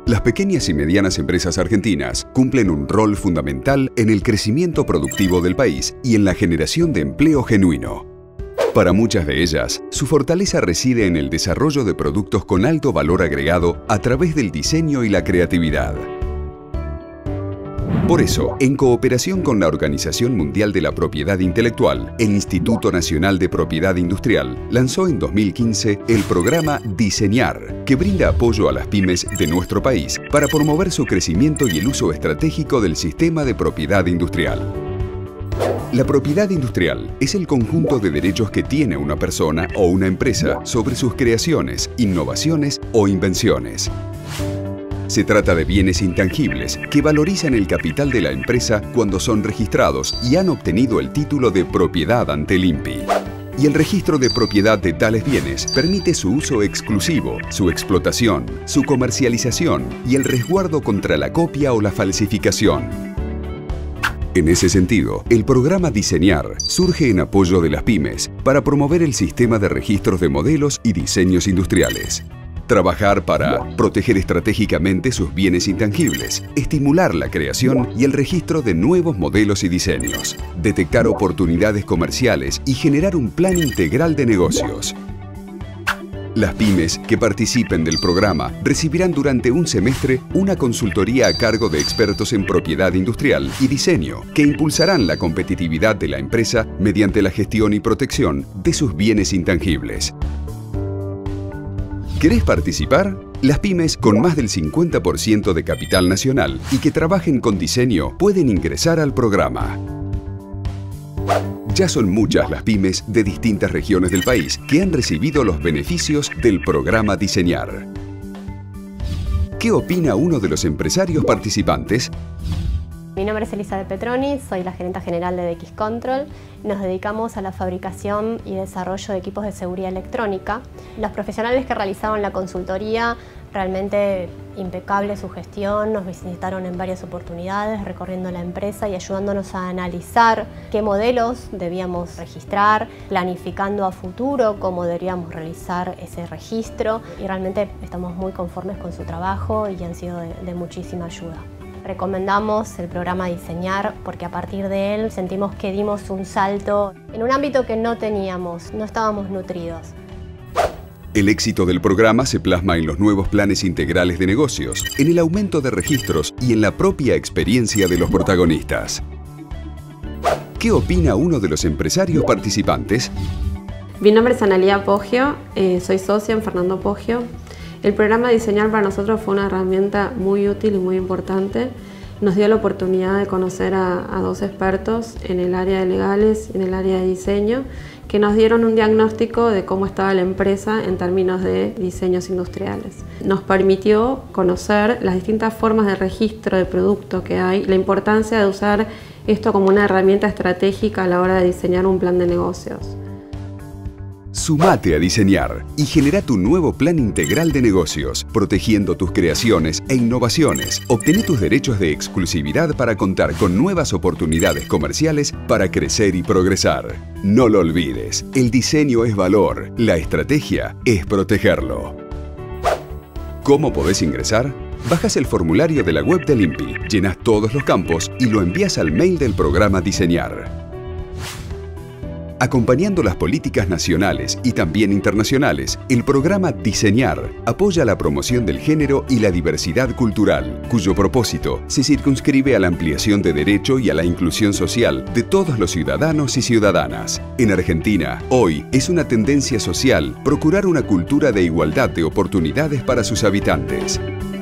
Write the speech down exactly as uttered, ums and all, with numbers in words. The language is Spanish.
Las pequeñas y medianas empresas argentinas cumplen un rol fundamental en el crecimiento productivo del país y en la generación de empleo genuino. Para muchas de ellas, su fortaleza reside en el desarrollo de productos con alto valor agregado a través del diseño y la creatividad. Por eso, en cooperación con la Organización Mundial de la Propiedad Intelectual, el Instituto Nacional de Propiedad Industrial lanzó en dos mil quince el programa Diseñar, que brinda apoyo a las pymes de nuestro país para promover su crecimiento y el uso estratégico del sistema de propiedad industrial. La propiedad industrial es el conjunto de derechos que tiene una persona o una empresa sobre sus creaciones, innovaciones o invenciones. Se trata de bienes intangibles que valorizan el capital de la empresa cuando son registrados y han obtenido el título de propiedad ante el INPI. Y el registro de propiedad de tales bienes permite su uso exclusivo, su explotación, su comercialización y el resguardo contra la copia o la falsificación. En ese sentido, el programa Diseñar surge en apoyo de las pymes para promover el sistema de registros de modelos y diseños industriales. Trabajar para proteger estratégicamente sus bienes intangibles, estimular la creación y el registro de nuevos modelos y diseños, detectar oportunidades comerciales y generar un plan integral de negocios. Las pymes que participen del programa recibirán durante un semestre una consultoría a cargo de expertos en propiedad industrial y diseño que impulsarán la competitividad de la empresa mediante la gestión y protección de sus bienes intangibles. ¿Querés participar? Las pymes con más del cincuenta por ciento de capital nacional y que trabajen con diseño pueden ingresar al programa. Ya son muchas las pymes de distintas regiones del país que han recibido los beneficios del programa Diseñar. ¿Qué opina uno de los empresarios participantes? Mi nombre es Elizabeth Petroni, soy la gerenta general de D X Control. Nos dedicamos a la fabricación y desarrollo de equipos de seguridad electrónica. Los profesionales que realizaron la consultoría, realmente impecable su gestión, nos visitaron en varias oportunidades recorriendo la empresa y ayudándonos a analizar qué modelos debíamos registrar, planificando a futuro cómo deberíamos realizar ese registro y realmente estamos muy conformes con su trabajo y han sido de, de muchísima ayuda. Recomendamos el programa Diseñar porque a partir de él sentimos que dimos un salto en un ámbito que no teníamos, no estábamos nutridos. El éxito del programa se plasma en los nuevos planes integrales de negocios, en el aumento de registros y en la propia experiencia de los protagonistas. ¿Qué opina uno de los empresarios participantes? Mi nombre es Analía Poggio, eh, soy socia en Fernando Poggio. El programa Diseñar para nosotros fue una herramienta muy útil y muy importante. Nos dio la oportunidad de conocer a, a dos expertos en el área de legales y en el área de diseño que nos dieron un diagnóstico de cómo estaba la empresa en términos de diseños industriales. Nos permitió conocer las distintas formas de registro de producto que hay, la importancia de usar esto como una herramienta estratégica a la hora de diseñar un plan de negocios. Sumate a Diseñar y genera tu nuevo plan integral de negocios, protegiendo tus creaciones e innovaciones. Obtené tus derechos de exclusividad para contar con nuevas oportunidades comerciales para crecer y progresar. No lo olvides, el diseño es valor, la estrategia es protegerlo. ¿Cómo podés ingresar? Bajas el formulario de la web del INPI, llenas todos los campos y lo envías al mail del programa Diseñar. Acompañando las políticas nacionales y también internacionales, el programa Diseñar apoya la promoción del género y la diversidad cultural, cuyo propósito se circunscribe a la ampliación de derecho y a la inclusión social de todos los ciudadanos y ciudadanas. En Argentina, hoy es una tendencia social procurar una cultura de igualdad de oportunidades para sus habitantes.